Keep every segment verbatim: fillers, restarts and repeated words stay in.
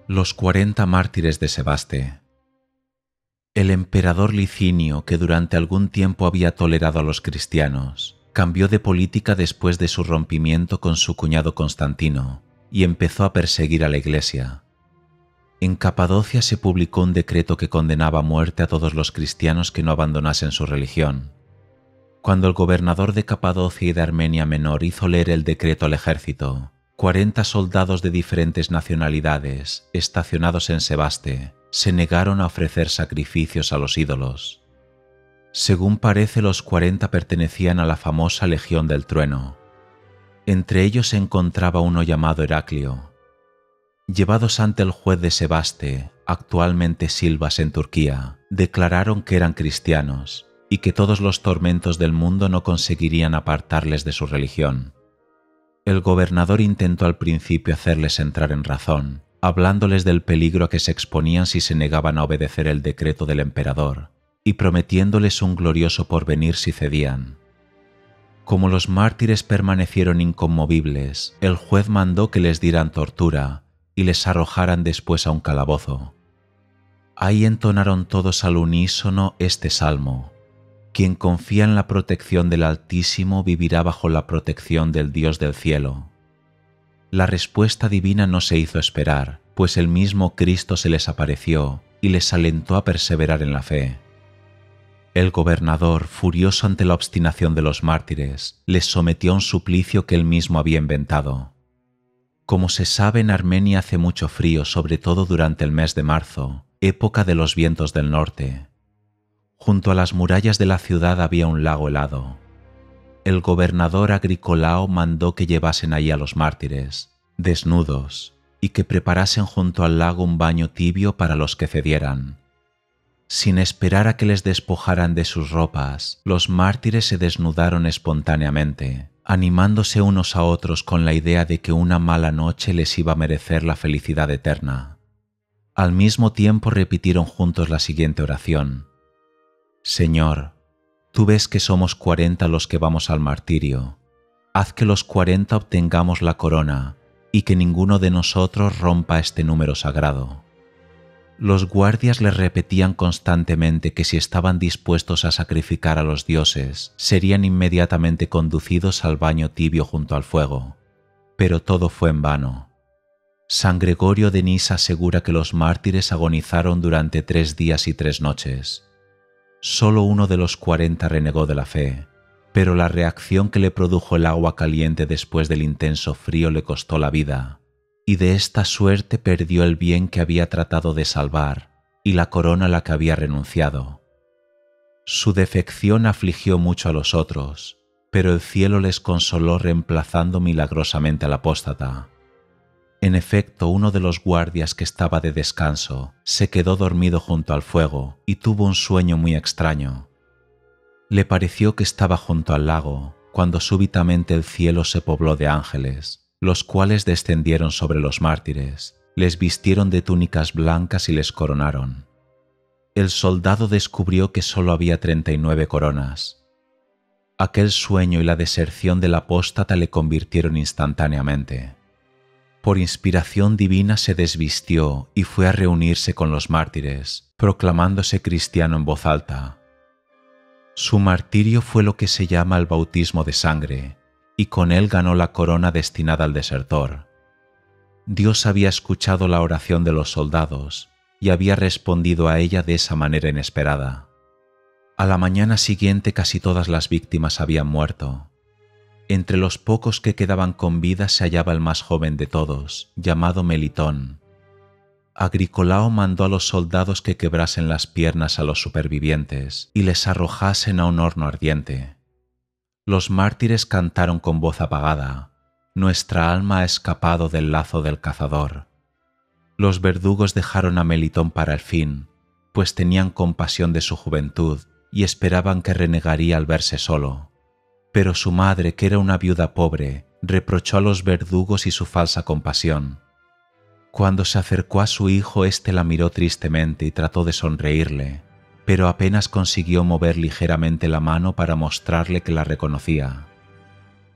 Los cuarenta mártires de Sebaste. El emperador Licinio, que durante algún tiempo había tolerado a los cristianos, cambió de política después de su rompimiento con su cuñado Constantino y empezó a perseguir a la Iglesia. En Capadocia se publicó un decreto que condenaba a muerte a todos los cristianos que no abandonasen su religión. Cuando el gobernador de Capadocia y de Armenia Menor hizo leer el decreto al ejército, cuarenta soldados de diferentes nacionalidades, estacionados en Sebaste, se negaron a ofrecer sacrificios a los ídolos. Según parece, los cuarenta pertenecían a la famosa Legión del Trueno. Entre ellos se encontraba uno llamado Heraclio. Llevados ante el juez de Sebaste, actualmente Silvas en Turquía, declararon que eran cristianos y que todos los tormentos del mundo no conseguirían apartarles de su religión. El gobernador intentó al principio hacerles entrar en razón, hablándoles del peligro a que se exponían si se negaban a obedecer el decreto del emperador, y prometiéndoles un glorioso porvenir si cedían. Como los mártires permanecieron inconmovibles, el juez mandó que les dieran tortura y les arrojaran después a un calabozo. Ahí entonaron todos al unísono este salmo: quien confía en la protección del Altísimo vivirá bajo la protección del Dios del cielo. La respuesta divina no se hizo esperar, pues el mismo Cristo se les apareció y les alentó a perseverar en la fe. El gobernador, furioso ante la obstinación de los mártires, les sometió a un suplicio que él mismo había inventado. Como se sabe, en Armenia hace mucho frío, sobre todo durante el mes de marzo, época de los vientos del norte. Junto a las murallas de la ciudad había un lago helado. El gobernador Agricolao mandó que llevasen allí a los mártires, desnudos, y que preparasen junto al lago un baño tibio para los que cedieran. Sin esperar a que les despojaran de sus ropas, los mártires se desnudaron espontáneamente, animándose unos a otros con la idea de que una mala noche les iba a merecer la felicidad eterna. Al mismo tiempo repitieron juntos la siguiente oración: Señor, tú ves que somos cuarenta los que vamos al martirio. Haz que los cuarenta obtengamos la corona y que ninguno de nosotros rompa este número sagrado. Los guardias les repetían constantemente que si estaban dispuestos a sacrificar a los dioses, serían inmediatamente conducidos al baño tibio junto al fuego. Pero todo fue en vano. San Gregorio de Nisa asegura que los mártires agonizaron durante tres días y tres noches. Solo uno de los cuarenta renegó de la fe, pero la reacción que le produjo el agua caliente después del intenso frío le costó la vida, y de esta suerte perdió el bien que había tratado de salvar y la corona a la que había renunciado. Su defección afligió mucho a los otros, pero el cielo les consoló reemplazando milagrosamente al apóstata. En efecto, uno de los guardias que estaba de descanso se quedó dormido junto al fuego y tuvo un sueño muy extraño. Le pareció que estaba junto al lago, cuando súbitamente el cielo se pobló de ángeles, los cuales descendieron sobre los mártires, les vistieron de túnicas blancas y les coronaron. El soldado descubrió que solo había treinta y nueve coronas. Aquel sueño y la deserción del apóstata le convirtieron instantáneamente. Por inspiración divina se desvistió y fue a reunirse con los mártires, proclamándose cristiano en voz alta. Su martirio fue lo que se llama el bautismo de sangre, y con él ganó la corona destinada al desertor. Dios había escuchado la oración de los soldados y había respondido a ella de esa manera inesperada. A la mañana siguiente casi todas las víctimas habían muerto. Entre los pocos que quedaban con vida se hallaba el más joven de todos, llamado Melitón. Agricolao mandó a los soldados que quebrasen las piernas a los supervivientes y les arrojasen a un horno ardiente. Los mártires cantaron con voz apagada: «Nuestra alma ha escapado del lazo del cazador». Los verdugos dejaron a Melitón para el fin, pues tenían compasión de su juventud y esperaban que renegaría al verse solo. Pero su madre, que era una viuda pobre, reprochó a los verdugos y su falsa compasión. Cuando se acercó a su hijo, éste la miró tristemente y trató de sonreírle, pero apenas consiguió mover ligeramente la mano para mostrarle que la reconocía.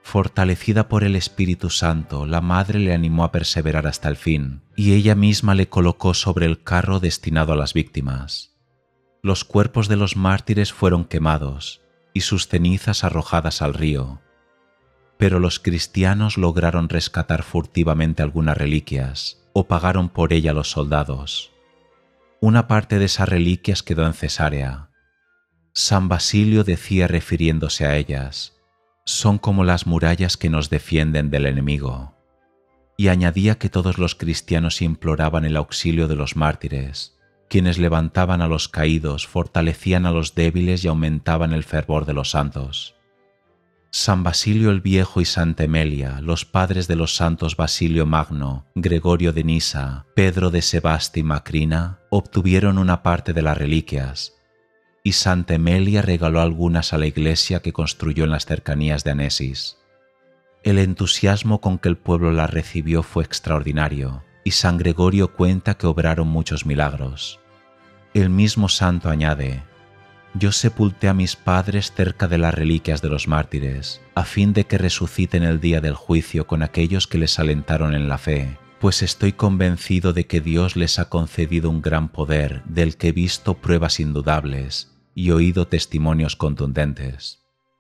Fortalecida por el Espíritu Santo, la madre le animó a perseverar hasta el fin, y ella misma le colocó sobre el carro destinado a las víctimas. Los cuerpos de los mártires fueron quemados, y sus cenizas arrojadas al río. Pero los cristianos lograron rescatar furtivamente algunas reliquias, o pagaron por ella los soldados. Una parte de esas reliquias quedó en Cesarea. San Basilio decía refiriéndose a ellas: son como las murallas que nos defienden del enemigo. Y añadía que todos los cristianos imploraban el auxilio de los mártires, quienes levantaban a los caídos, fortalecían a los débiles y aumentaban el fervor de los santos. San Basilio el Viejo y Santa Emelia, los padres de los santos Basilio Magno, Gregorio de Nisa, Pedro de Sebasti y Macrina, obtuvieron una parte de las reliquias, y Santa Emelia regaló algunas a la iglesia que construyó en las cercanías de Anesis. El entusiasmo con que el pueblo las recibió fue extraordinario, y San Gregorio cuenta que obraron muchos milagros. El mismo santo añade: yo sepulté a mis padres cerca de las reliquias de los mártires, a fin de que resuciten el día del juicio con aquellos que les alentaron en la fe, pues estoy convencido de que Dios les ha concedido un gran poder del que he visto pruebas indudables y oído testimonios contundentes.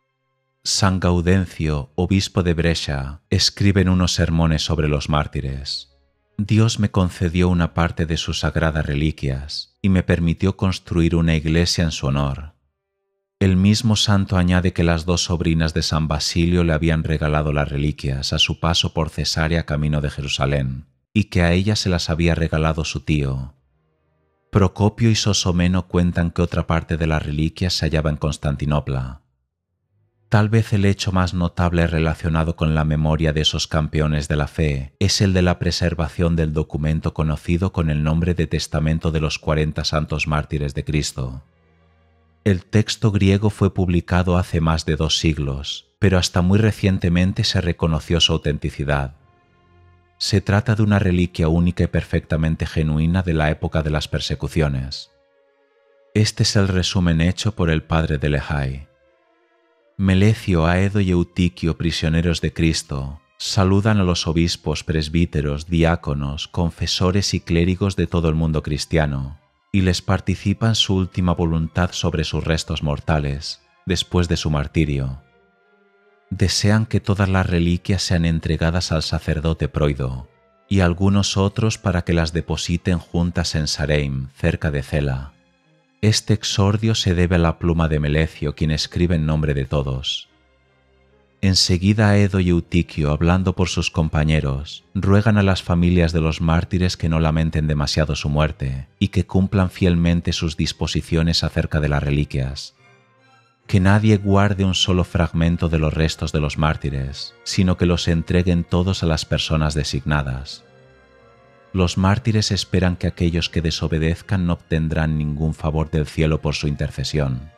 San Gaudencio, obispo de Brescia, escribe en unos sermones sobre los mártires: Dios me concedió una parte de sus sagradas reliquias y me permitió construir una iglesia en su honor. El mismo santo añade que las dos sobrinas de San Basilio le habían regalado las reliquias a su paso por Cesarea camino de Jerusalén, y que a ella se las había regalado su tío. Procopio y Sosomeno cuentan que otra parte de las reliquias se hallaba en Constantinopla. Tal vez el hecho más notable relacionado con la memoria de esos campeones de la fe es el de la preservación del documento conocido con el nombre de Testamento de los cuarenta Santos Mártires de Cristo. El texto griego fue publicado hace más de dos siglos, pero hasta muy recientemente se reconoció su autenticidad. Se trata de una reliquia única y perfectamente genuina de la época de las persecuciones. Este es el resumen hecho por el padre de Lehay. Melecio, Aedo y Eutiquio, prisioneros de Cristo, saludan a los obispos, presbíteros, diáconos, confesores y clérigos de todo el mundo cristiano, y les participan su última voluntad sobre sus restos mortales, después de su martirio. Desean que todas las reliquias sean entregadas al sacerdote Proido, y algunos otros para que las depositen juntas en Sareim, cerca de Cela. Este exordio se debe a la pluma de Melecio, quien escribe en nombre de todos. Enseguida Aedo y Eutiquio, hablando por sus compañeros, ruegan a las familias de los mártires que no lamenten demasiado su muerte y que cumplan fielmente sus disposiciones acerca de las reliquias. Que nadie guarde un solo fragmento de los restos de los mártires, sino que los entreguen todos a las personas designadas. Los mártires esperan que aquellos que desobedezcan no obtendrán ningún favor del cielo por su intercesión.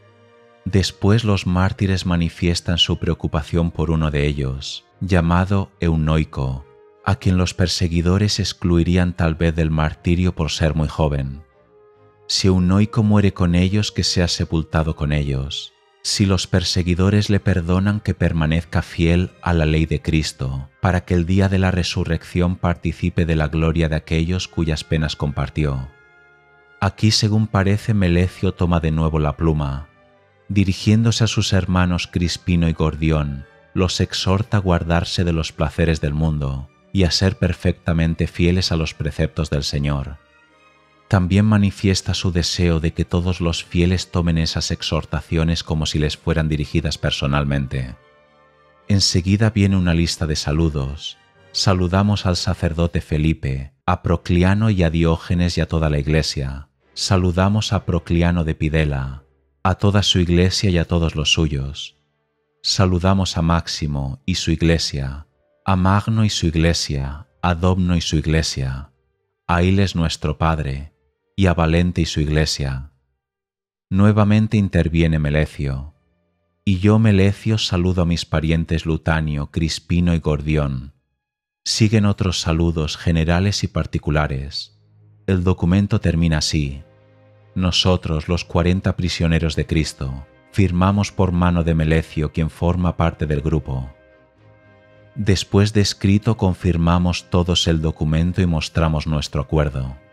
Después los mártires manifiestan su preocupación por uno de ellos, llamado Eunoico, a quien los perseguidores excluirían tal vez del martirio por ser muy joven. Si Eunoico muere con ellos, que sea sepultado con ellos. Si los perseguidores le perdonan, que permanezca fiel a la ley de Cristo, para que el día de la resurrección participe de la gloria de aquellos cuyas penas compartió. Aquí, según parece, Melecio toma de nuevo la pluma. Dirigiéndose a sus hermanos Crispino y Gordión, los exhorta a guardarse de los placeres del mundo y a ser perfectamente fieles a los preceptos del Señor. También manifiesta su deseo de que todos los fieles tomen esas exhortaciones como si les fueran dirigidas personalmente. Enseguida viene una lista de saludos. Saludamos al sacerdote Felipe, a Procliano y a Diógenes y a toda la iglesia. Saludamos a Procliano de Pidela, a toda su iglesia y a todos los suyos. Saludamos a Máximo y su iglesia, a Magno y su iglesia, a Domno y su iglesia, a Iles nuestro Padre, y a Valente y su iglesia. Nuevamente interviene Melecio. Y yo, Melecio, saludo a mis parientes Lutanio, Crispino y Gordión. Siguen otros saludos generales y particulares. El documento termina así: nosotros, los cuarenta prisioneros de Cristo, firmamos por mano de Melecio, quien forma parte del grupo, Después de escrito confirmamos todos el documento y mostramos nuestro acuerdo.